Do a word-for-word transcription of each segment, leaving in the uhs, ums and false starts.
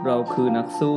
เราคือนักสู้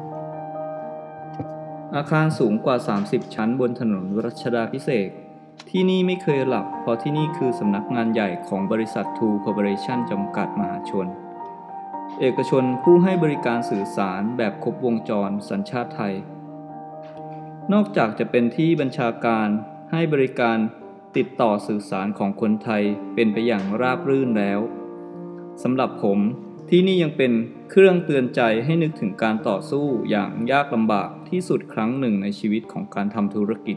อาคารสูงกว่าสามสิบชั้นบนถนนรัชดาภิเษกที่นี่ไม่เคยหลับเพราะที่นี่คือสำนักงานใหญ่ของบริษัท ทู คอร์ปอเรชั่น จำกัดมหาชนเอกชนผู้ให้บริการสื่อสารแบบครบวงจรสัญชาติไทยนอกจากจะเป็นที่บัญชาการให้บริการติดต่อสื่อสารของคนไทยเป็นไปอย่างราบรื่นแล้วสำหรับผมที่นี่ยังเป็นเครื่องเตือนใจให้นึกถึงการต่อสู้อย่างยากลำบากที่สุดครั้งหนึ่งในชีวิตของการทำธุรกิจ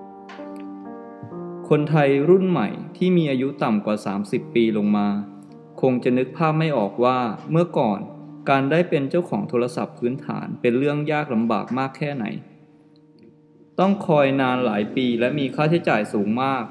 คนไทยรุ่นใหม่ที่มีอายุต่ำกว่าสามสิบปีลงมาคงจะนึกภาพไม่ออกว่าเมื่อก่อนการได้เป็นเจ้าของโทรศัพท์พื้นฐานเป็นเรื่องยากลำบากมากแค่ไหนต้องคอยนานหลายปีและมีค่าใช้จ่ายสูงมาก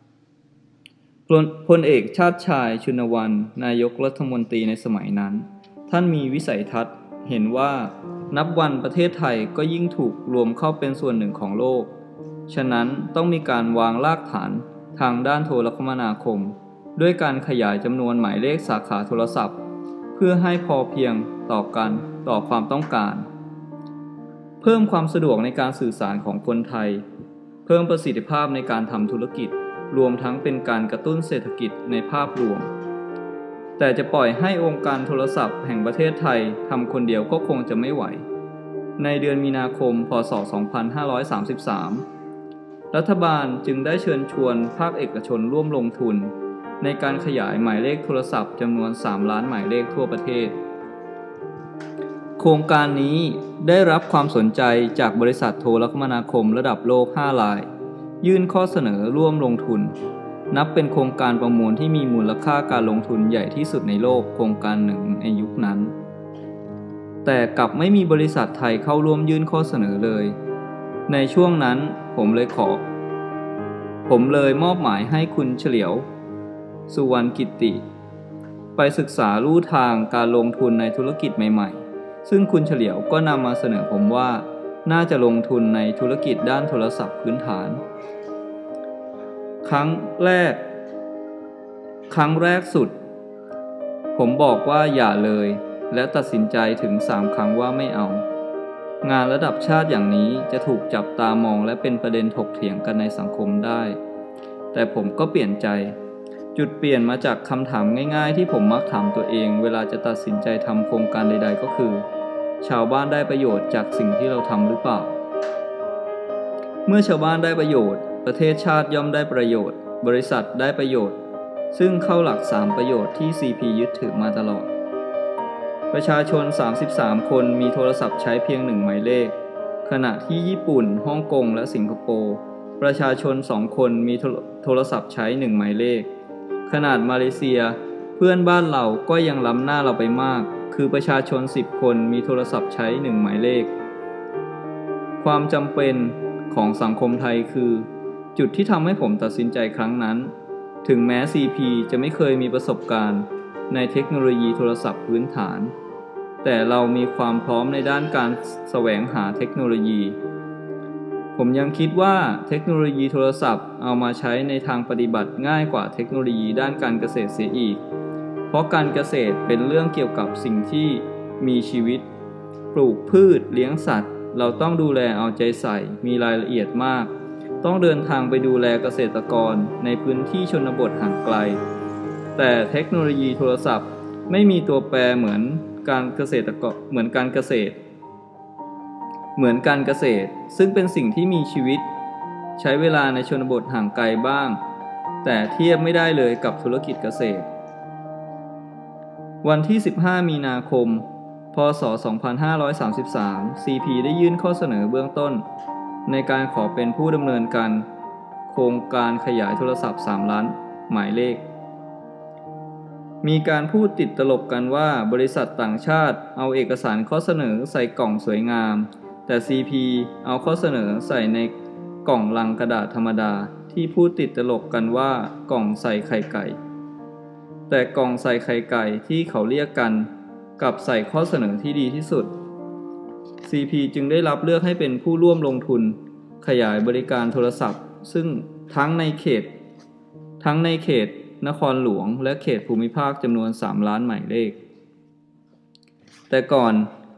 พลเอกชาติชายชุนวรรณนายกรัฐมนตรีในสมัยนั้นท่านมีวิสัยทัศน์เห็นว่านับวันประเทศไทยก็ยิ่งถูกรวมเข้าเป็นส่วนหนึ่งของโลกฉะนั้นต้องมีการวางรากฐานทางด้านโทรคมนาคมด้วยการขยายจำนวนหมายเลขสาขาโทรศัพท์เพื่อให้พอเพียงต่อกันต่อความต้องการเพิ่มความสะดวกในการสื่อสารของคนไทยเพิ่มประสิทธิภาพในการทำธุรกิจรวมทั้งเป็นการกระตุ้นเศรษฐกิจในภาพรวมแต่จะปล่อยให้องค์การโทรศัพท์แห่งประเทศไทยทำคนเดียวก็คงจะไม่ไหวในเดือนมีนาคมพ.ศ. สองพันห้าร้อยสามสิบสามรัฐบาลจึงได้เชิญชวนภาคเอกชนร่วมลงทุนในการขยายหมายเลขโทรศัพท์จำนวนสามล้านหมายเลขทั่วประเทศโครงการนี้ได้รับความสนใจจากบริษัทโทรคมนาคมระดับโลกห้ารายยื่นข้อเสนอร่วมลงทุนนับเป็นโครงการประมูลที่มีมูลค่าการลงทุนใหญ่ที่สุดในโลกโครงการหนึ่งในยุคนั้นแต่กลับไม่มีบริษัทไทยเข้าร่วมยื่นข้อเสนอเลยในช่วงนั้นผมเลยขอผมเลยมอบหมายให้คุณเฉลียวสุวรรณกิตติไปศึกษาลู่ทางการลงทุนในธุรกิจใหม่ๆซึ่งคุณเฉลียวก็นำมาเสนอผมว่าน่าจะลงทุนในธุรกิจด้านโทรศัพท์พื้นฐานครั้งแรกครั้งแรกสุดผมบอกว่าอย่าเลยและตัดสินใจถึงสามครั้งว่าไม่เอางานระดับชาติอย่างนี้จะถูกจับตามองและเป็นประเด็นถกเถียงกันในสังคมได้แต่ผมก็เปลี่ยนใจจุดเปลี่ยนมาจากคำถามง่ายๆที่ผมมักถามตัวเองเวลาจะตัดสินใจทำโครงการใดๆก็คือชาวบ้านได้ประโยชน์จากสิ่งที่เราทำหรือเปล่าเมื่อชาวบ้านได้ประโยชน์ประเทศชาติย่อมได้ประโยชน์บริษัทได้ประโยชน์ซึ่งเข้าหลักสามประโยชน์ที่ ซี พี ยึดถือมาตลอดประชาชนสามสิบสามคนมีโทรศัพท์ใช้เพียงหนึ่งหมายเลขขณะที่ญี่ปุ่นฮ่องกงและสิงคโปร์ประชาชนสองคนมีโทรศัพท์ใช้หนึ่งหมายเลขขนาดมาเลเซียเพื่อนบ้านเราก็ยังล้ำหน้าเราไปมากคือประชาชนสิบคนมีโทรศัพท์ใช้หนึ่งหมายเลขความจำเป็นของสังคมไทยคือจุดที่ทำให้ผมตัดสินใจครั้งนั้นถึงแม้ ซี พี จะไม่เคยมีประสบการณ์ในเทคโนโลยีโทรศัพท์พื้นฐานแต่เรามีความพร้อมในด้านการแสวงหาเทคโนโลยีผมยังคิดว่าเทคโนโลยีโทรศัพท์เอามาใช้ในทางปฏิบัติง่ายกว่าเทคโนโลยีด้านการเกษตรเสียอีกเพราะการเกษตรเป็นเรื่องเกี่ยวกับสิ่งที่มีชีวิตปลูกพืชเลี้ยงสัตว์เราต้องดูแลเอาใจใส่มีรายละเอียดมากต้องเดินทางไปดูแลเกษตรกรในพื้นที่ชนบทห่างไกลแต่เทคโนโลยีโทรศัพท์ไม่มีตัวแปรเหมือนการเกษตรกรเหมือนการเกษตรเหมือนการเกษตรซึ่งเป็นสิ่งที่มีชีวิตใช้เวลาในชนบทห่างไกลบ้างแต่เทียบไม่ได้เลยกับธุรกิจเกษตรวันที่สิบห้ามีนาคมพ.ศ. สองพันห้าร้อยสามสิบสาม ซี พี ได้ยื่นข้อเสนอเบื้องต้นในการขอเป็นผู้ดำเนินการโครงการขยายโทรศัพท์สามล้านหมายเลขมีการพูดติดตลกกันว่าบริษัทต่างชาติเอาเอกสารข้อเสนอใส่กล่องสวยงามแต่ ซี พี เอาข้อเสนอใส่ในกล่องลังกระดาษธรรมดาที่พูดติดตลกกันว่ากล่องใส่ไข่ไก่แต่กล่องใส่ไข่ไก่ที่เขาเรียกกันกับใส่ข้อเสนอที่ดีที่สุด ซี พี จึงได้รับเลือกให้เป็นผู้ร่วมลงทุนขยายบริการโทรศัพท์ซึ่งทั้งในเขตทั้งในเขตนครหลวงและเขตภูมิภาคจำนวนสามล้านหมายเลขแต่ก่อน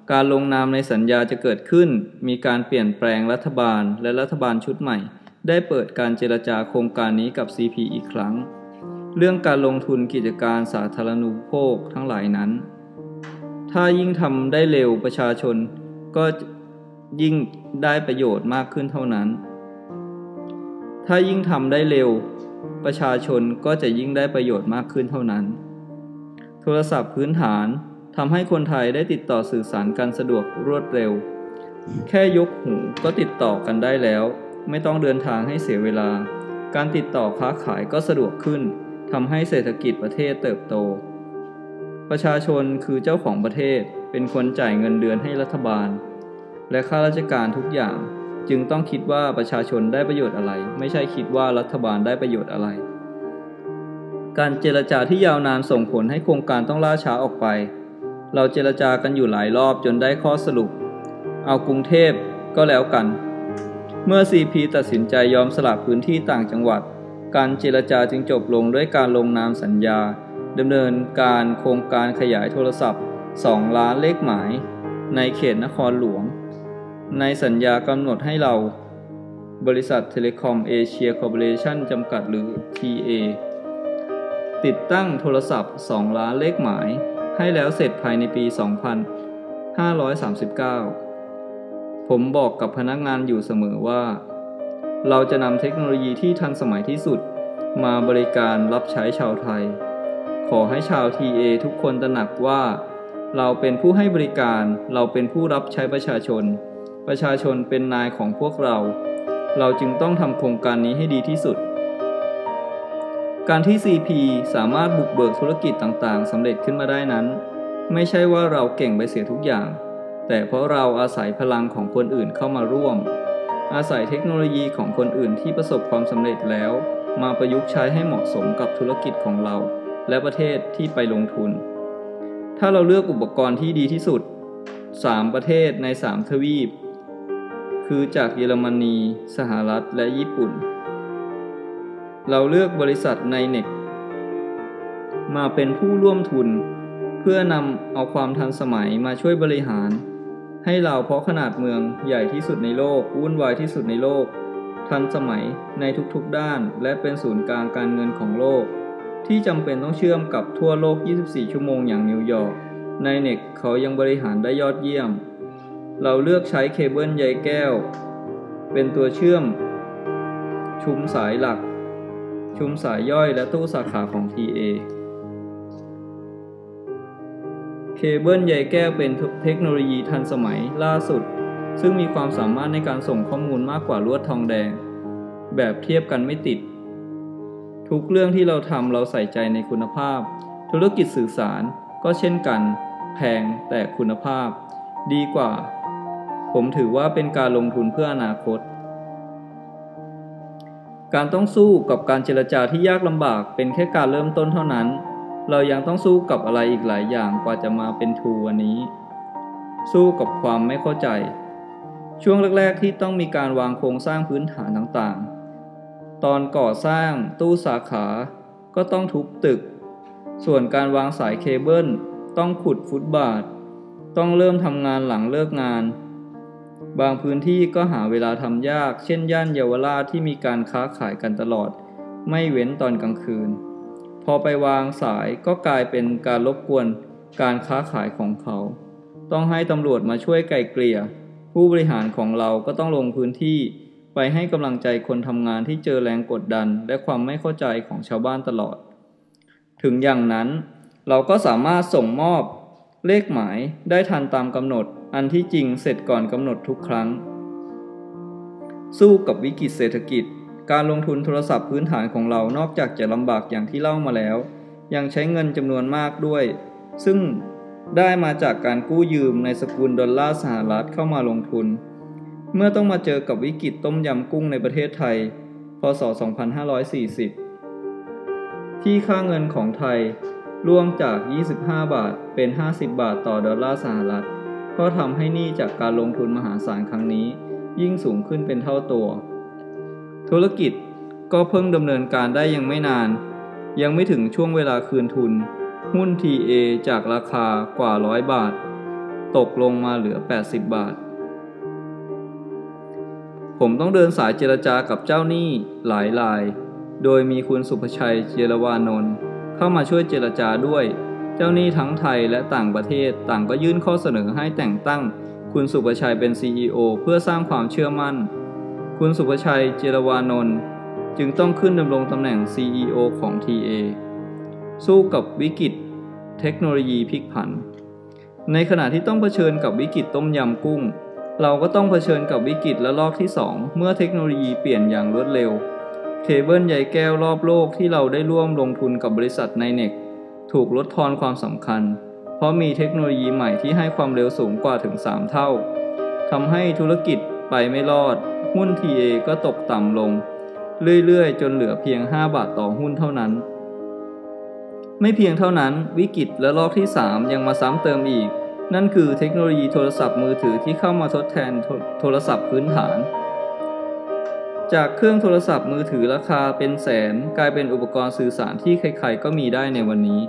การลงนามในสัญญาจะเกิดขึ้นมีการเปลี่ยนแปลงรัฐบาลและรัฐบาลชุดใหม่ได้เปิดการเจรจาโครงการนี้กับ ซี พี อีกครั้งเรื่องการลงทุนกิจการสาธารณูปโภคทั้งหลายนั้นถ้ายิ่งทำได้เร็วประชาชนก็ยิ่งได้ประโยชน์มากขึ้นเท่านั้นถ้ายิ่งทำได้เร็วประชาชนก็จะยิ่งได้ประโยชน์มากขึ้นเท่านั้นโทรศัพท์พื้นฐานทำให้คนไทยได้ติดต่อสื่อสารกันสะดวกรวดเร็วแค่ยกหูก็ติดต่อกันได้แล้วไม่ต้องเดินทางให้เสียเวลาการติดต่อค้าขายก็สะดวกขึ้นทำให้เศรษฐกิจประเทศเติบโตประชาชนคือเจ้าของประเทศเป็นคนจ่ายเงินเดือนให้รัฐบาลและข้าราชการทุกอย่างจึงต้องคิดว่าประชาชนได้ประโยชน์อะไรไม่ใช่คิดว่ารัฐบาลได้ประโยชน์อะไรการเจรจาที่ยาวนานส่งผลให้โครงการต้องล่าช้าออกไปเราเจรจากันอยู่หลายรอบจนได้ข้อสรุปเอากรุงเทพก็แล้วกันเมื่อ ซี พี ตัดสินใจยอมสละพื้นที่ต่างจังหวัดการเจรจาจึงจบลงด้วยการลงนามสัญญาดำเนินการโครงการขยายโทรศัพท์สองล้านเลขหมายในเขตนครหลวงในสัญญากำหนดให้เราบริษัทเทเลคอมเอเชียคอร์ปอเรชั่นจำกัดหรือ ที เอ ติดตั้งโทรศัพท์สองล้านเลขหมายให้แล้วเสร็จภายในปี สองพันห้าร้อยสามสิบเก้า ผมบอกกับพนักงานอยู่เสมอว่าเราจะนำเทคโนโลยีที่ทันสมัยที่สุดมาบริการรับใช้ชาวไทยขอให้ชาว ที เอ ทุกคนตระหนักว่าเราเป็นผู้ให้บริการเราเป็นผู้รับใช้ประชาชนประชาชนเป็นนายของพวกเราเราจึงต้องทำโครงการนี้ให้ดีที่สุดการที่ ซี พี สามารถบุกเบิกธุรกิจต่างๆสำเร็จขึ้นมาได้นั้นไม่ใช่ว่าเราเก่งไปเสียทุกอย่างแต่เพราะเราอาศัยพลังของคนอื่นเข้ามาร่วมอาศัยเทคโนโลยีของคนอื่นที่ประสบความสำเร็จแล้วมาประยุกต์ใช้ให้เหมาะสมกับธุรกิจของเราและประเทศที่ไปลงทุนถ้าเราเลือกอุปกรณ์ที่ดีที่สุดสามประเทศในสามทวีปคือจากเยอรมนีสหรัฐและญี่ปุ่นเราเลือกบริษัทไนเน็กมาเป็นผู้ร่วมทุนเพื่อนำเอาความทันสมัยมาช่วยบริหารให้เราเพราะขนาดเมืองใหญ่ที่สุดในโลกวุ่นวายที่สุดในโลกทันสมัยในทุกๆด้านและเป็นศูนย์กลางการเงินของโลกที่จำเป็นต้องเชื่อมกับทั่วโลกยี่สิบสี่ชั่วโมงอย่างนิวยอร์กไนเน็กเขายังบริหารได้ยอดเยี่ยมเราเลือกใช้เคเบิลใยแก้วเป็นตัวเชื่อมชุมสายหลักชุมสายย่อยและตู้สาขาของ ที เอ เคเบิลใยแก้วเป็นเทคโนโลยีทันสมัยล่าสุดซึ่งมีความสามารถในการส่งข้อมูลมากกว่าลวดทองแดงแบบเทียบกันไม่ติดทุกเรื่องที่เราทำเราใส่ใจในคุณภาพธุรกิจสื่อสารก็เช่นกันแพงแต่คุณภาพดีกว่าผมถือว่าเป็นการลงทุนเพื่ออนาคตการต้องสู้กับการเจรจาที่ยากลำบากเป็นแค่การเริ่มต้นเท่านั้นเรายังต้องสู้กับอะไรอีกหลายอย่างกว่าจะมาเป็นทูวันนี้สู้กับความไม่เข้าใจช่วงแรกๆที่ต้องมีการวางโครงสร้างพื้นฐานต่างๆตอนก่อสร้างตู้สาขาก็ต้องทุบตึกส่วนการวางสายเคเบิลต้องขุดฟุตบาทต้องเริ่มทำงานหลังเลิกงานบางพื้นที่ก็หาเวลาทำยากเช่นย่านเยาวราชที่มีการค้าขายกันตลอดไม่เว้นตอนกลางคืนพอไปวางสายก็กลายเป็นการรบกวนการค้าขายของเขาต้องให้ตำรวจมาช่วยไกล่เกลี่ยผู้บริหารของเราก็ต้องลงพื้นที่ไปให้กำลังใจคนทำงานที่เจอแรงกดดันและความไม่เข้าใจของชาวบ้านตลอดถึงอย่างนั้นเราก็สามารถส่งมอบเลขหมายได้ทันตามกำหนดอันที่จริงเสร็จก่อนกำหนดทุกครั้งสู้กับวิกฤตเศรษฐกิจการลงทุนโทรศัพท์พื้นฐานของเรานอกจากจะลำบากอย่างที่เล่ามาแล้วยังใช้เงินจำนวนมากด้วยซึ่งได้มาจากการกู้ยืมในสกุลดอลลาร์สหรัฐเข้ามาลงทุนเมื่อต้องมาเจอกับวิกฤตต้มยำกุ้งในประเทศไทยพ.ศ. สองพันห้าร้อยสี่สิบที่ค่าเงินของไทยร่วงจากยี่สิบห้าบาทเป็นห้าสิบบาทต่อดอลลาร์สหรัฐก็ทำให้หนี้จากการลงทุนมหาศาลครั้งนี้ยิ่งสูงขึ้นเป็นเท่าตัวธุรกิจก็เพิ่งดำเนินการได้ยังไม่นานยังไม่ถึงช่วงเวลาคืนทุนหุ้น ที เอ จากราคากว่าร้อยบาทตกลงมาเหลือแปดสิบบาทผมต้องเดินสายเจรจากับเจ้าหนี้หลายราย โดยมีคุณสุภชัยเจรวานนท์เข้ามาช่วยเจรจาด้วยเจ้าหนี้ทั้งไทยและต่างประเทศต่างก็ยื่นข้อเสนอให้แต่งตั้งคุณสุภชัยเป็น ซี อี โอ เพื่อสร้างความเชื่อมั่นคุณสุภชัยเจรวานนท์จึงต้องขึ้นดำรงตำแหน่ง ซี อี โอ ของ ที เอ สู้กับวิกฤตเทคโนโลยีพลิกผันในขณะที่ต้องเผชิญกับวิกฤตต้มยำกุ้งเราก็ต้องเผชิญกับวิกฤตระลอกที่สองเมื่อเทคโนโลยีเปลี่ยนอย่างรวดเร็วเคเบิลใยแก้วรอบโลกที่เราได้ร่วมลงทุนกับบริษัทไนเน็กถูกลดทอนความสำคัญเพราะมีเทคโนโลยีใหม่ที่ให้ความเร็วสูงกว่าถึงสามเท่าทำให้ธุรกิจไปไม่รอดหุ้น ที เอ ก็ตกต่ำลงเรื่อยๆจนเหลือเพียงห้าบาทต่อหุ้นเท่านั้นไม่เพียงเท่านั้นวิกฤตระลอกที่สามยังมาซ้ำเติมอีกนั่นคือเทคโนโลยีโทรศัพท์มือถือที่เข้ามาทดแทนโทรศัพท์พื้นฐานจากเครื่องโทรศัพท์มือถือราคาเป็นแสนกลายเป็นอุปกรณ์สื่อสารที่ใครๆก็มีได้ในวันนี้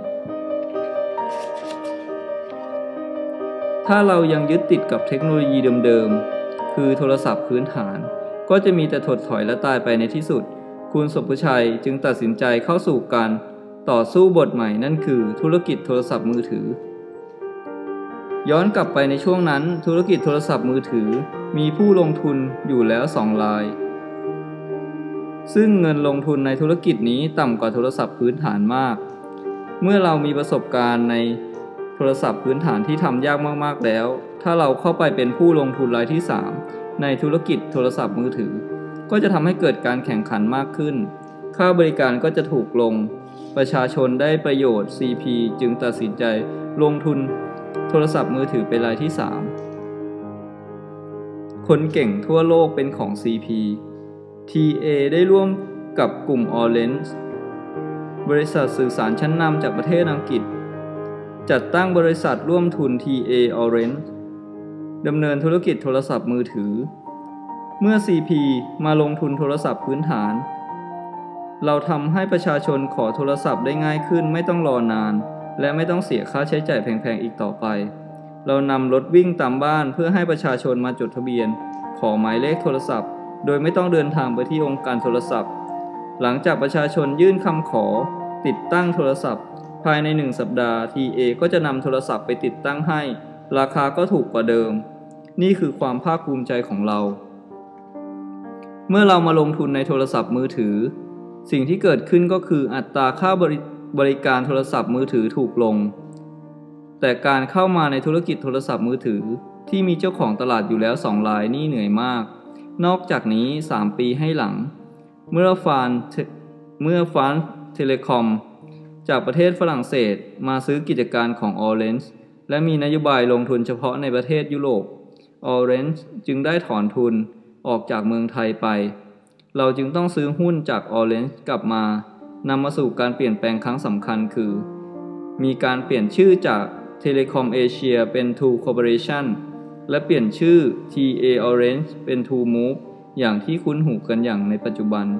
ถ้าเรายังยึดติดกับเทคโนโลยีเดิมๆคือโทรศัพท์พื้นฐานก็จะมีแต่ถดถอยและตายไปในที่สุดคุณสุภชัยจึงตัดสินใจเข้าสู่การต่อสู้บทใหม่นั่นคือธุรกิจโทรศัพท์มือถือย้อนกลับไปในช่วงนั้นธุรกิจโทรศัพท์มือถือมีผู้ลงทุนอยู่แล้วสองรายซึ่งเงินลงทุนในธุรกิจนี้ต่ำกว่าโทรศัพท์พื้นฐานมากเมื่อเรามีประสบการณ์ในโทรศัพท์พื้นฐานที่ทำยากมากๆแล้วถ้าเราเข้าไปเป็นผู้ลงทุนรายที่สามในธุรกิจโทรศัพท์มือถือก็จะทำให้เกิดการแข่งขันมากขึ้นค่าบริการก็จะถูกลงประชาชนได้ประโยชน์ ซี พี จึงตัดสินใจลงทุนโทรศัพท์มือถือเป็นรายที่สามคนเก่งทั่วโลกเป็นของ ซี พี ที เอ ได้ร่วมกับกลุ่ม Orange บริษัทสื่อสารชั้นนำจากประเทศอังกฤษจัดตั้งบริษัทร่วมทุน ที เอ Orange ดำเนินธุรกิจโทรศัพท์มือถือเมื่อ ซี พี มาลงทุนโทรศัพท์พื้นฐานเราทำให้ประชาชนขอโทรศัพท์ได้ง่ายขึ้นไม่ต้องรอนานและไม่ต้องเสียค่าใช้จ่ายแพงๆอีกต่อไปเรานำรถวิ่งตามบ้านเพื่อให้ประชาชนมาจดทะเบียนขอหมายเลขโทรศัพท์โดยไม่ต้องเดินทางไปที่องค์การโทรศัพท์หลังจากประชาชนยื่นคำขอติดตั้งโทรศัพท์ภายในหนึ่งสัปดาห์ ที เอ ก็จะนำโทรศัพท์ไปติดตั้งให้ราคาก็ถูกกว่าเดิมนี่คือความภาคภูมิใจของเราเมื่อเรามาลงทุนในโทรศัพท์มือถือสิ่งที่เกิดขึ้นก็คืออัตราค่าบริบริการโทรศัพท์มือถือถูกลงแต่การเข้ามาในธุรกิจโทรศัพท์มือถือที่มีเจ้าของตลาดอยู่แล้วสองรายนี่เหนื่อยมากนอกจากนี้สามปีให้หลังเมื่อฟานเมื่อฟานเทเลคอมจากประเทศฝรั่งเศสมาซื้อกิจการของ Orange และมีนโยบายลงทุนเฉพาะในประเทศยุโรป Orange จึงได้ถอนทุนออกจากเมืองไทยไปเราจึงต้องซื้อหุ้นจาก Orange กลับมานำมาสู่การเปลี่ยนแปลงครั้งสำคัญคือมีการเปลี่ยนชื่อจาก Telecom Asia เป็น True Corporation และเปลี่ยนชื่อ ที เอ Orange เป็น True Move อย่างที่คุ้นหูกันอย่างในปัจจุบัน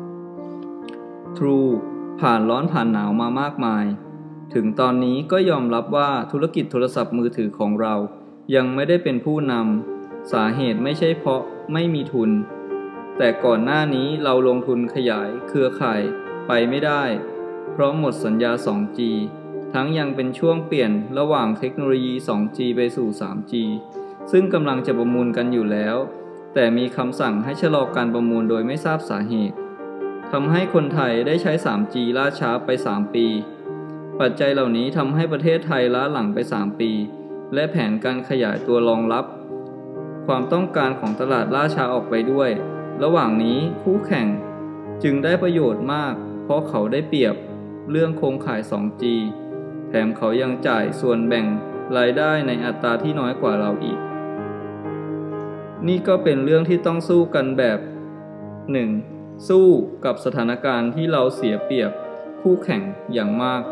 True ผ่านร้อนผ่านหนาวมามากมายถึงตอนนี้ก็ยอมรับว่าธุรกิจโทรศัพท์มือถือของเรายังไม่ได้เป็นผู้นำสาเหตุไม่ใช่เพราะไม่มีทุนแต่ก่อนหน้านี้เราลงทุนขยายเครือข่ายไปไม่ได้เพราะหมดสัญญา สองจี ทั้งยังเป็นช่วงเปลี่ยนระหว่างเทคโนโลยี สองจี ไปสู่ สามจี ซึ่งกำลังจะประมูลกันอยู่แล้วแต่มีคำสั่งให้ชะลอการประมูลโดยไม่ทราบสาเหตุทำให้คนไทยได้ใช้ สามจี ล่าช้าไปสามปีปัจจัยเหล่านี้ทำให้ประเทศไทยล้าหลังไปสามปีและแผนการขยายตัวรองรับความต้องการของตลาดล่าช้าออกไปด้วยระหว่างนี้คู่แข่งจึงได้ประโยชน์มากเพราะเขาได้เปรียบเรื่องโครงข่าย สองจี แถมเขายังจ่ายส่วนแบ่งรายได้ในอัตราที่น้อยกว่าเราอีกนี่ก็เป็นเรื่องที่ต้องสู้กันแบบ หนึ่ง สู้กับสถานการณ์ที่เราเสียเปรียบคู่แข่งอย่างมาก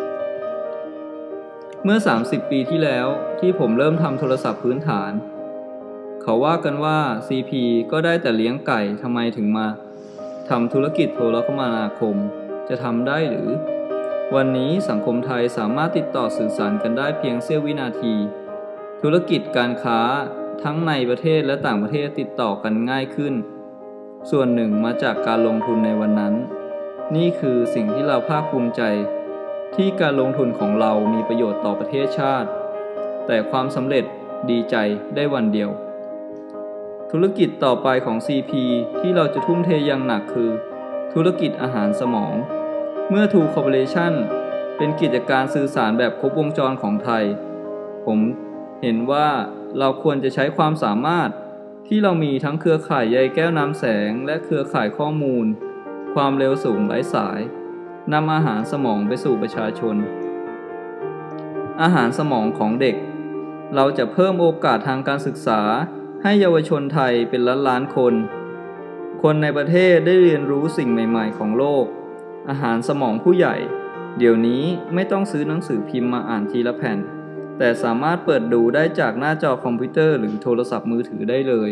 เมื่อสามสิบปีที่แล้วที่ผมเริ่มทำโทรศัพท์พื้นฐานเขาว่ากันว่า ซี พี ก็ได้แต่เลี้ยงไก่ทำไมถึงมาทำธุรกิจโทรคมนาคมจะทำได้หรือวันนี้สังคมไทยสามารถติดต่อสื่อสารกันได้เพียงเสี้ยววินาทีทธุรกิจการค้าทั้งในประเทศและต่างประเทศติดต่อกันง่ายขึ้นส่วนหนึ่งมาจากการลงทุนในวันนั้นนี่คือสิ่งที่เราภาคภูมิใจที่การลงทุนของเรามีประโยชน์ต่อประเทศชาติแต่ความสำเร็จดีใจได้วันเดียวธุรกิจต่อไปของ ซี พี ที่เราจะทุ่มเทอย่างหนักคือธุรกิจอาหารสมองเมื่อ True Corporation เป็นกิจการสื่อสารแบบครบวงจรของไทยผมเห็นว่าเราควรจะใช้ความสามารถที่เรามีทั้งเครือข่ายใยแก้วน้ำแสงและเครือข่ายข้อมูลความเร็วสูงไร้สายนำอาหารสมองไปสู่ประชาชนอาหารสมองของเด็กเราจะเพิ่มโอกาสทางการศึกษาให้เยาวชนไทยเป็นล้านล้านคนคนในประเทศได้เรียนรู้สิ่งใหม่ๆของโลกอาหารสมองผู้ใหญ่เดี๋ยวนี้ไม่ต้องซื้อหนังสือพิมพ์มาอ่านทีละแผ่นแต่สามารถเปิดดูได้จากหน้าจอคอมพิวเตอร์หรือโทรศัพท์มือถือได้เลย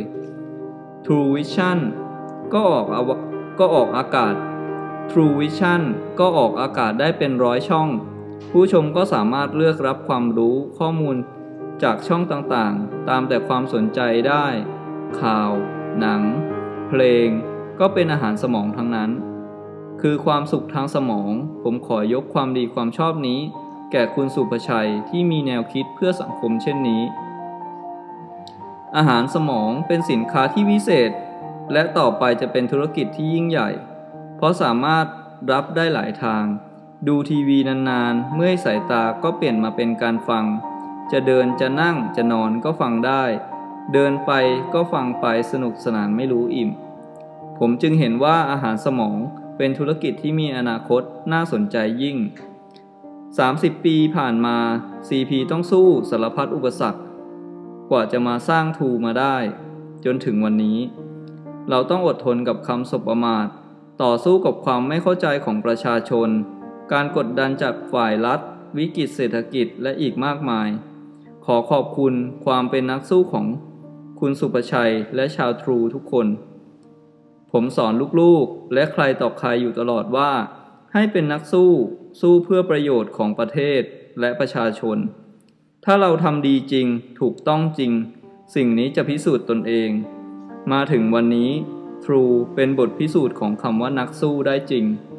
True Vision ก็ออกก็ออกอากาศ True Vision ก็ออกอากาศได้เป็นร้อยช่องผู้ชมก็สามารถเลือกรับความรู้ข้อมูลจากช่องต่างๆตามแต่ความสนใจได้ข่าวหนังเพลงก็เป็นอาหารสมองทั้งนั้นคือความสุขทางสมองผมขอยกความดีความชอบนี้แก่คุณสุภชัยที่มีแนวคิดเพื่อสังคมเช่นนี้อาหารสมองเป็นสินค้าที่วิเศษและต่อไปจะเป็นธุรกิจที่ยิ่งใหญ่เพราะสามารถรับได้หลายทางดูทีวีนานๆเมื่อยสายตาก็เปลี่ยนมาเป็นการฟังจะเดินจะนั่งจะนอนก็ฟังได้เดินไปก็ฟังไปสนุกสนานไม่รู้อิ่มผมจึงเห็นว่าอาหารสมองเป็นธุรกิจที่มีอนาคตน่าสนใจยิ่งสามสิบปีผ่านมา ซี พี ต้องสู้สารพัดอุปสรรคกว่าจะมาสร้างทูมาได้จนถึงวันนี้เราต้องอดทนกับคำสบประมาทต่อสู้กับความไม่เข้าใจของประชาชนการกดดันจากฝ่ายรัฐวิกฤตเศรษฐกิจและอีกมากมายขอขอบคุณความเป็นนักสู้ของคุณสุภชัยและชาวทรูทุกคนผมสอนลูกๆและใครต่อใครอยู่ตลอดว่าให้เป็นนักสู้สู้เพื่อประโยชน์ของประเทศและประชาชนถ้าเราทำดีจริงถูกต้องจริงสิ่งนี้จะพิสูจน์ตนเองมาถึงวันนี้ True เป็นบทพิสูจน์ของคำว่านักสู้ได้จริง